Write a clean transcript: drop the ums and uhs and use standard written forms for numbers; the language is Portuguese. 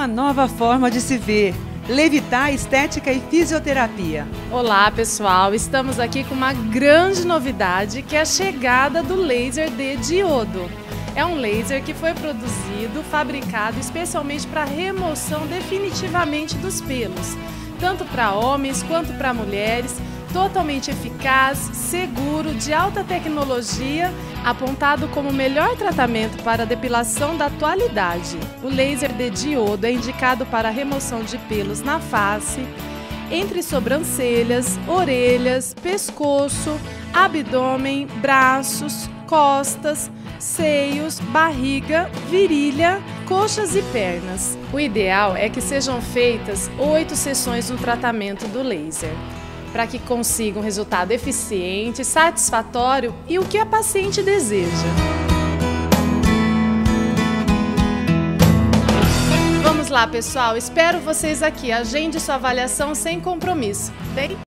uma nova forma de se ver. Levitar, Estética e Fisioterapia. Olá pessoal, estamos aqui com uma grande novidade que é a chegada do laser de diodo. É um laser que foi produzido, fabricado especialmente para remoção definitivamente dos pelos, tanto para homens quanto para mulheres, totalmente eficaz, seguro, de alta tecnologia, apontado como o melhor tratamento para a depilação da atualidade. O laser de diodo é indicado para a remoção de pelos na face, entre sobrancelhas, orelhas, pescoço, abdômen, braços, costas, seios, barriga, virilha, coxas e pernas. O ideal é que sejam feitas 8 sessões no tratamento do laser, para que consiga um resultado eficiente, satisfatório e o que a paciente deseja. Vamos lá, pessoal, espero vocês aqui. Agende sua avaliação sem compromisso. Bem?